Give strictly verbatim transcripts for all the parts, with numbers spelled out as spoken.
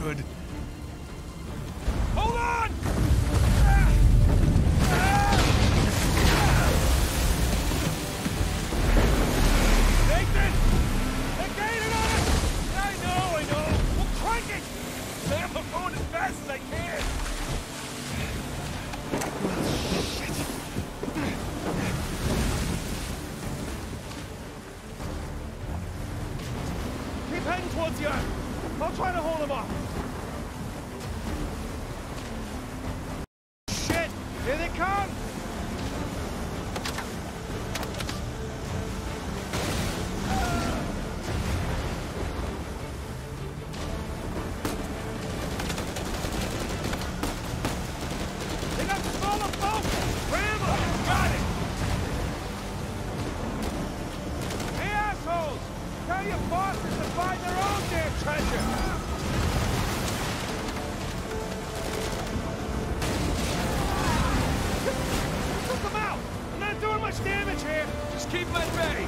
good. Hold on! Nathan! They're gaining on us! I know, I know! We'll crank it! Sam, I'm going as fast as I can! Keep heading towards the island. I'll try to hold him off. Shit! Here they come! They got smaller boats! Ram them! Got it! Hey, assholes! Tell your bosses to find their own damn treasure! Took them out! I'm not doing much damage here! Just keep them at bay!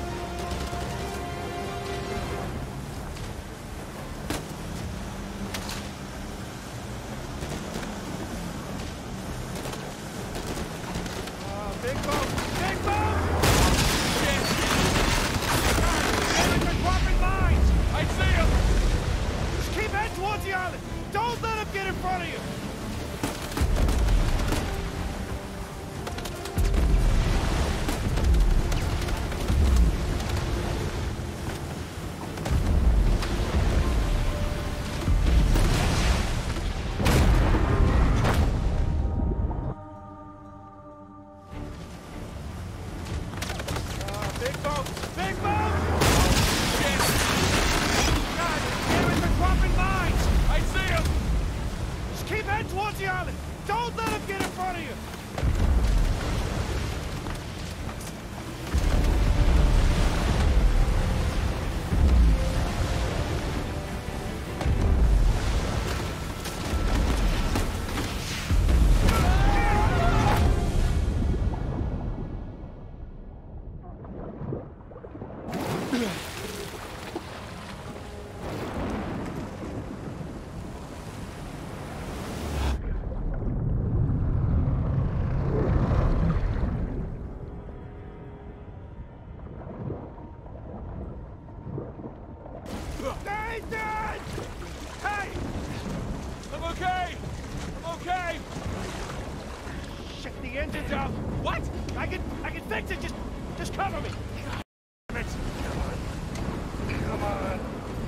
Uh, big boat! Big boat! Shit! They're dropping mines! I see them! Just keep heading towards the island! Don't let them get in front of you! Uh, big boat! Big boat! Shit! God damn it, they're dropping mines! I see them! Just keep heading towards the island! Don't let them get in front of you! Nathan! Hey! I'm okay! I'm okay! Shit, the engine's out! What? I can, I can fix it! Just, just cover me! Damn it! Come on. Come on.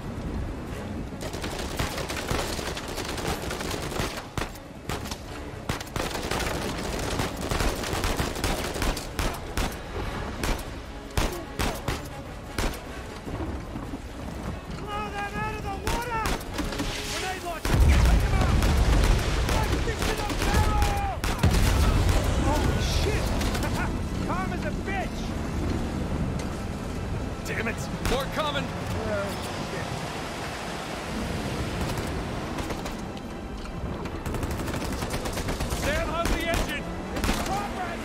Blow them out of the water! Grenade launcher! Take them out! Launch this shit up, barrel! Holy shit! Calm as a bitch! Damn it! More coming! Uh, shit. Sam, how's the engine? It's progress!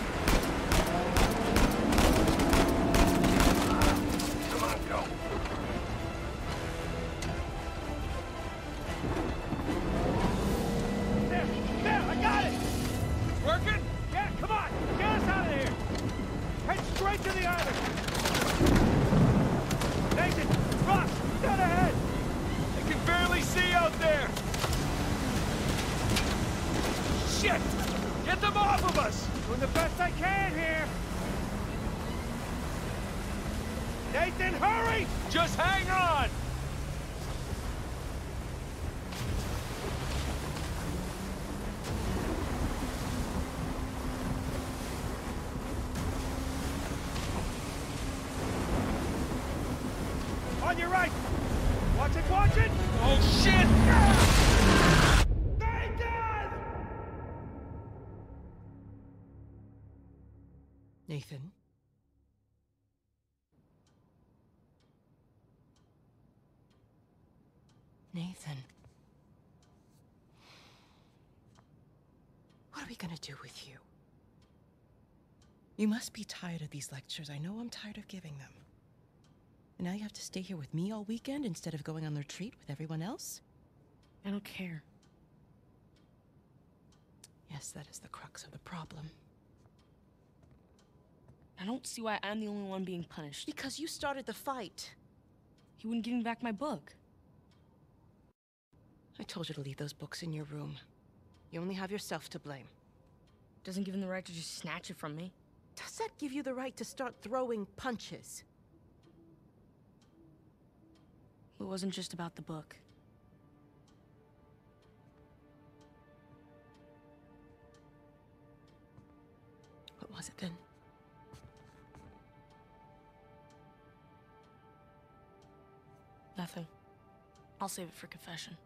Come on, go! There! There! I got it! Working? Yeah, come on! Get us out of here! Head straight to the island! Nathan! Ross! Dead ahead! I can barely see out there! Shit! Get them off of us! Doing the best I can here! Nathan, hurry! Just hang on! On your right! Watch it, watch it! Oh, shit! Nathan! Nathan? Nathan. What are we gonna do with you? You must be tired of these lectures. I know I'm tired of giving them. And now you have to stay here with me all weekend instead of going on the retreat with everyone else? I don't care. Yes, that is the crux of the problem. I don't see why I'm the only one being punished. Because you started the fight. He wouldn't give me back my book. I told you to leave those books in your room. You only have yourself to blame. Doesn't give him the right to just snatch it from me. Does that give you the right to start throwing punches? It wasn't just about the book. What was it then? Nothing. I'll save it for confession.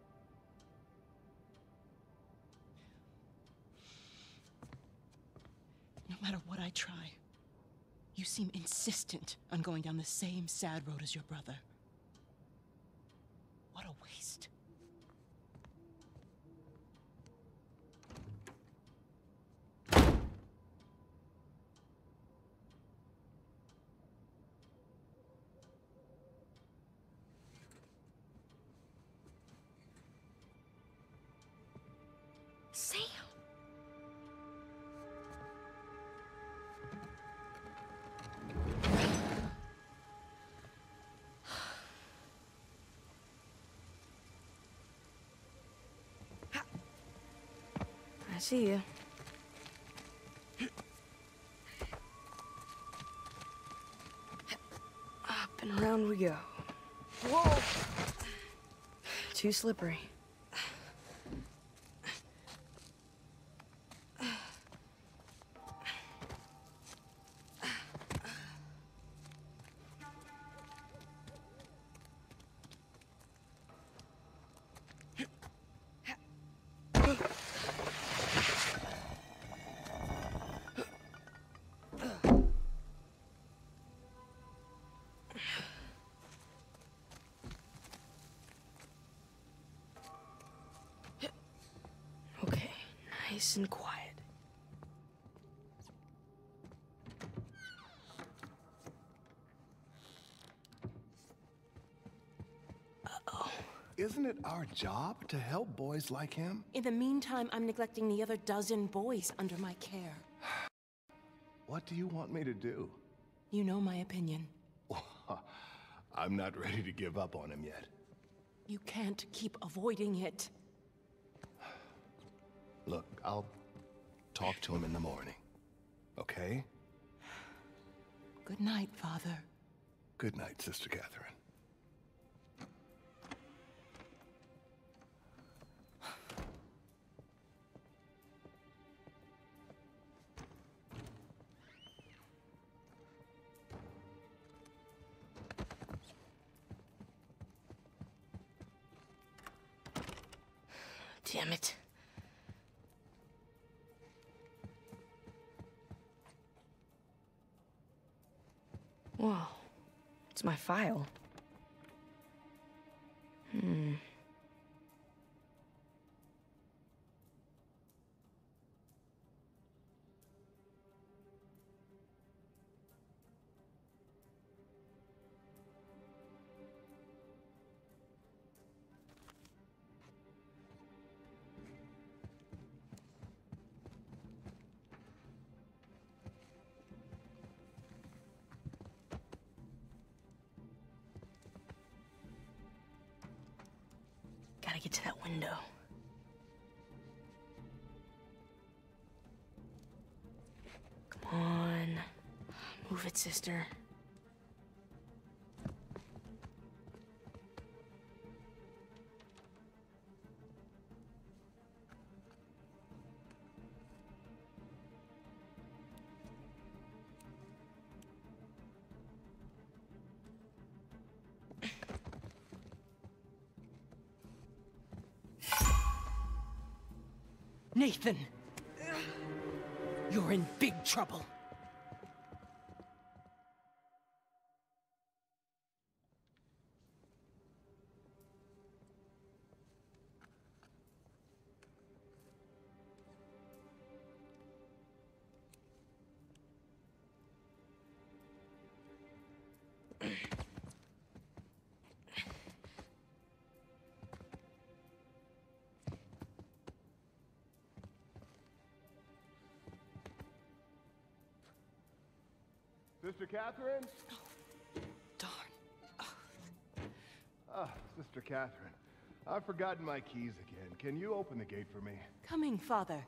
No matter what I try, you seem insistent on going down the same sad road as your brother. What a waste. Sam! I see you. Up and around we go. Whoa! Too slippery. Okay, nice and quiet. Uh-oh. Isn't it our job to help boys like him? In the meantime, I'm neglecting the other dozen boys under my care. What do you want me to do? You know my opinion. I'm not ready to give up on him yet. You can't keep avoiding it. Look, I'll talk to him in the morning, okay? Good night, Father. Good night, Sister Catherine. Damn it. Whoa. It's my file. Hmm. Gotta get to that window. Come on. Move it, sister. Nathan! You're in big trouble. Sister Catherine? Darn. Ah, Sister Catherine. I've forgotten my keys again. Can you open the gate for me? Coming, Father.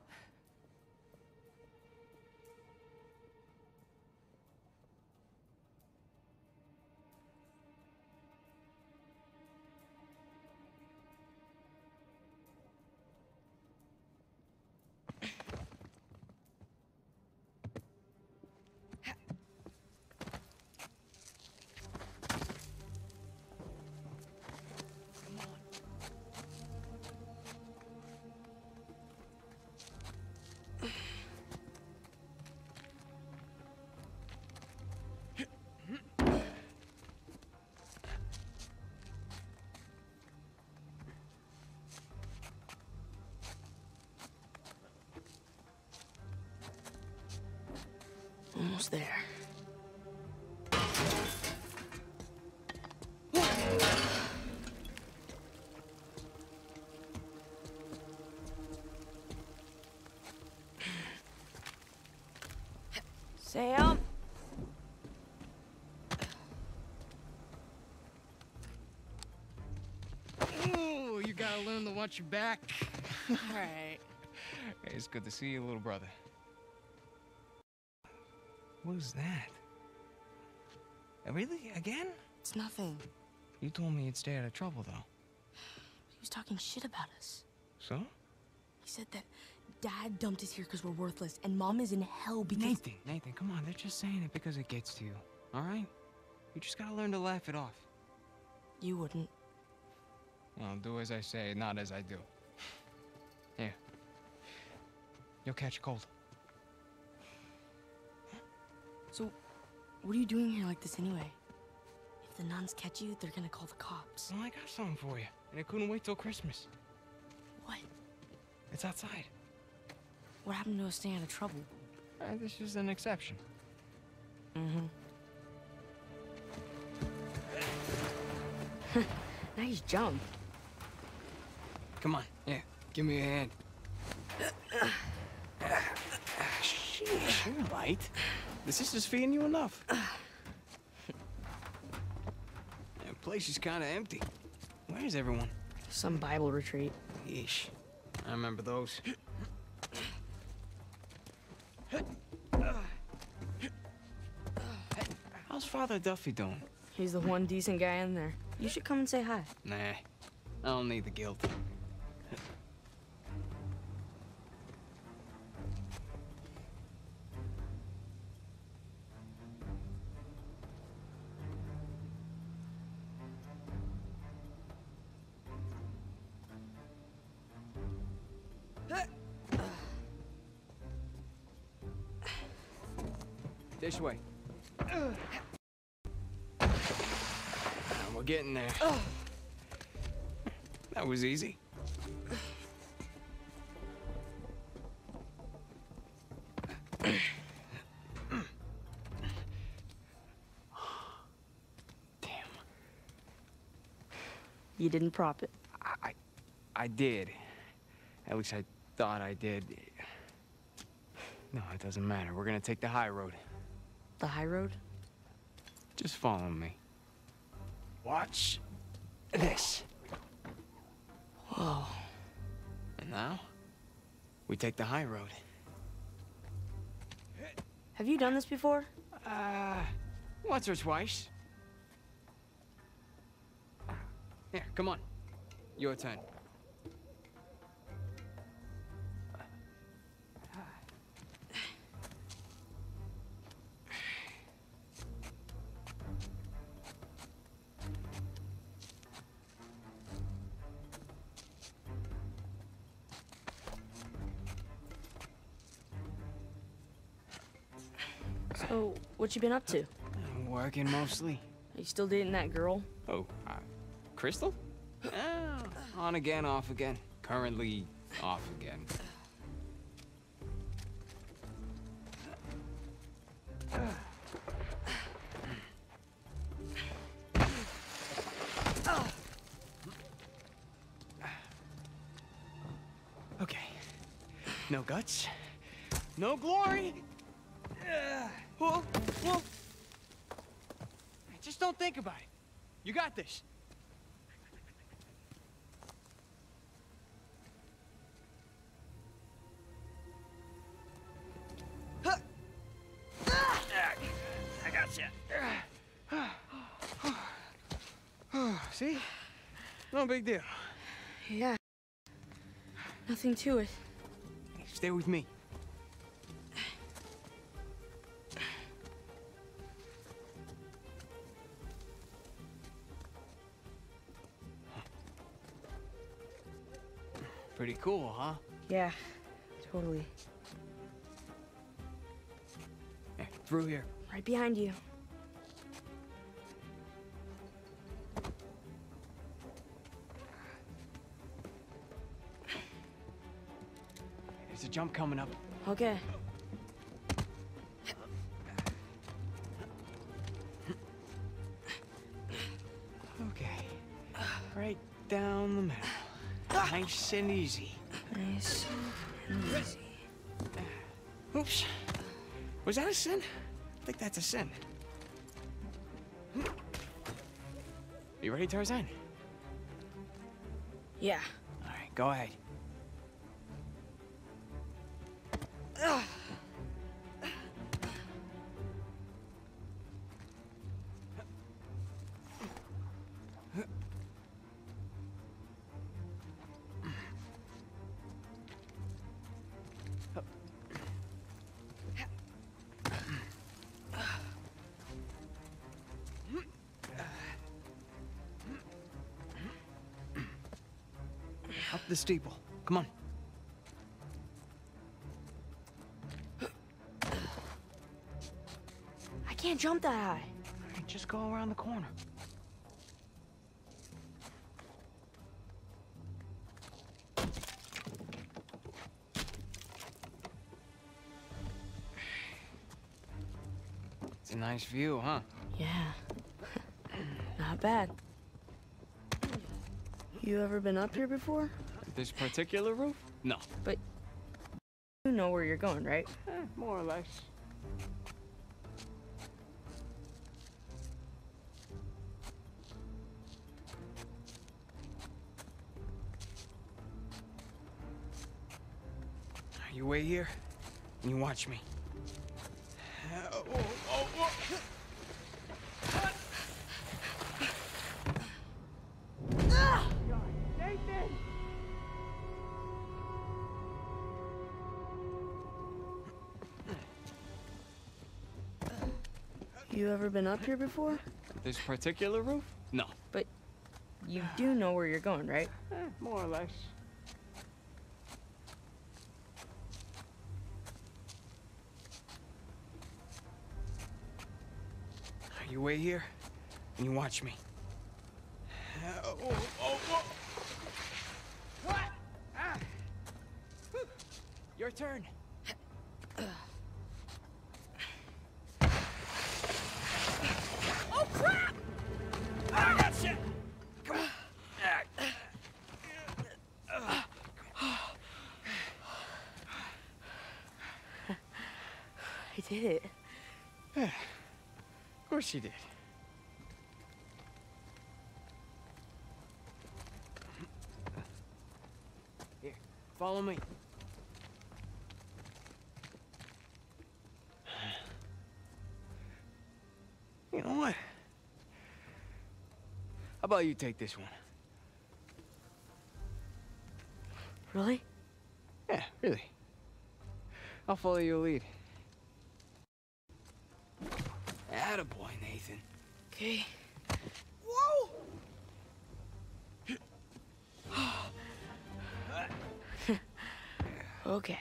Almost there. Sam? Ooh, you gotta learn to watch your back. All right. Hey, it's good to see you, little brother. What is that? Uh, Really? Again? It's nothing. You told me you'd stay out of trouble, though. He was talking shit about us. So? He said that Dad dumped us here because we're worthless, and Mom is in hell because... Nathan, Nathan, come on. They're just saying it because it gets to you, all right? You just gotta learn to laugh it off. You wouldn't. Well, do as I say, not as I do. Here. You'll catch a cold. So, what are you doing here like this anyway? If the nuns catch you, they're gonna call the cops. Well, I got something for you, and it couldn't wait till Christmas. What? It's outside. What happened to us staying out of trouble? Uh, this is an exception. Mm-hmm. Nice jump. Come on, yeah, give me a hand. Sheesh, you're light. The sister's feeding you enough. The place is kind of empty. Where's everyone? Some Bible retreat. Yeesh, I remember those. How's Father Duffy doing? He's the one decent guy in there. You should come and say hi. Nah, I don't need the guilt. This way. We're getting there. That was easy. Damn. You didn't prop it. I, I, I did. At least I thought I did. No, it doesn't matter. We're gonna take the high road. The high road? Just follow me. Watch this. Whoa. And now, we take the high road. Have you done this before? Uh, once or twice. Here, come on. Your turn. So, what you been up to? I'm working mostly. Are you still dating that girl? Oh, uh, Crystal? Ah, on again, off again. Currently off again. Okay. No guts. No glory. Uh, whoa, whoa. don't think about it. You got this. I gotcha. See? No big deal. Yeah. Nothing to it. Stay with me. Pretty cool, huh? Yeah, totally. Yeah, through here. Right behind you. There's a jump coming up. Okay. Okay. Right down the middle. Nice and easy. Nice and easy. Oops. Was that a sin? I think that's a sin. You ready, Tarzan? Yeah. All right, go ahead. Up the steeple. Come on. I can't jump that high. All right, just go around the corner. It's a nice view, huh? Yeah. Not bad. You ever been up here before? This particular roof? No. But you know where you're going, right? Eh, more or less. You wait here, and you watch me. Uh, oh, oh, oh. You ever been up here before? This particular roof? No. But you do know where you're going, right? Eh, more or less. You wait here, and you watch me. Uh, oh, oh, oh. What? Ah. Whew. Your turn. Oh, crap! I got shit! Come on. I did it. Of course you did. Here, follow me. You know what? How about you take this one? Really? Yeah, really. I'll follow your lead. Attaboy, Nathan. Okay. Whoa! Okay.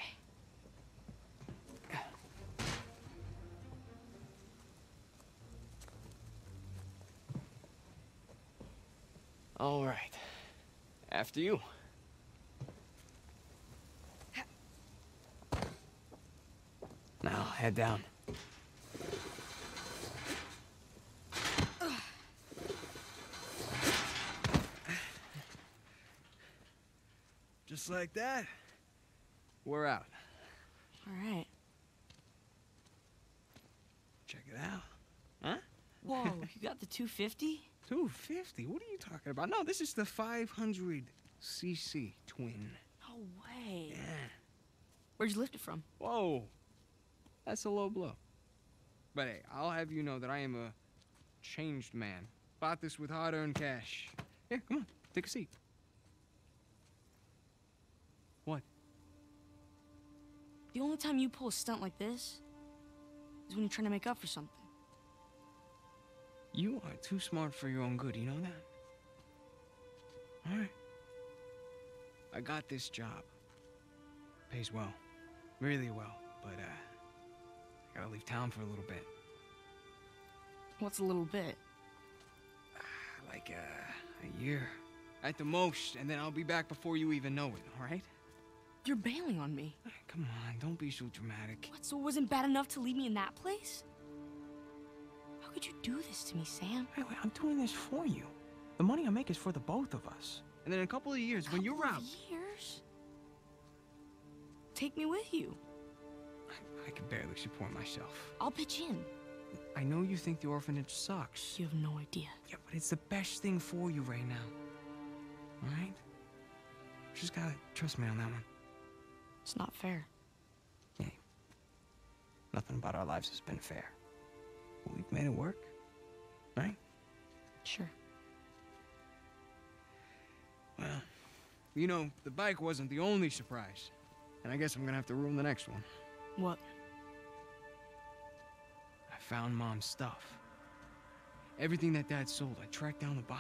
All right. After you. Now, head down. Just like that, we're out. All right. Check it out. Huh? Whoa, you got the two fifty? two fifty? What are you talking about? No, this is the five hundred c c twin. No way. Yeah. Where'd you lift it from? Whoa. That's a low blow. But hey, I'll have you know that I am a changed man. Bought this with hard-earned cash. Yeah, come on, take a seat. What? The only time you pull a stunt like this is when you're trying to make up for something. You are too smart for your own good, you know that? All right. I got this job. Pays well. Really well. But, uh, I gotta leave town for a little bit. What's a little bit? Like, uh, a year. At the most, and then I'll be back before you even know it, all right? You're bailing on me. Come on, don't be so dramatic. What, so it wasn't bad enough to leave me in that place? How could you do this to me, Sam? Wait, wait, I'm doing this for you. The money I make is for the both of us. And then in a couple of years, when you're Couple out... of years? Take me with you. I, I can barely support myself. I'll pitch in. I know you think the orphanage sucks. You have no idea. Yeah, but it's the best thing for you right now. All right? Just gotta trust me on that one. It's not fair. Yeah. Nothing about our lives has been fair. But we've made it work. Right? Sure. Well, you know, the bike wasn't the only surprise. And I guess I'm gonna have to ruin the next one. What? I found Mom's stuff. Everything that Dad sold, I tracked down the buyer.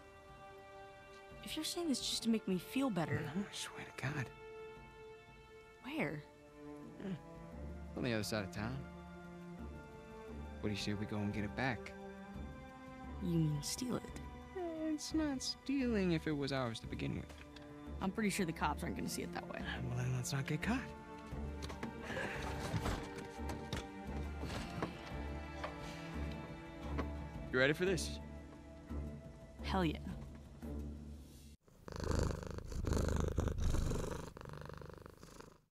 If you're saying this just to make me feel better... No, I swear to God. Where? Yeah. On the other side of town. What do you say we go and get it back? You mean steal it? Eh, It's not stealing if it was ours to begin with. I'm pretty sure the cops aren't gonna see it that way. Well, then let's not get caught. You ready for this? Hell yeah.